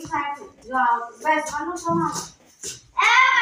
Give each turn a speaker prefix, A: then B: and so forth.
A: side से जो आओ बस बनू तो हम ए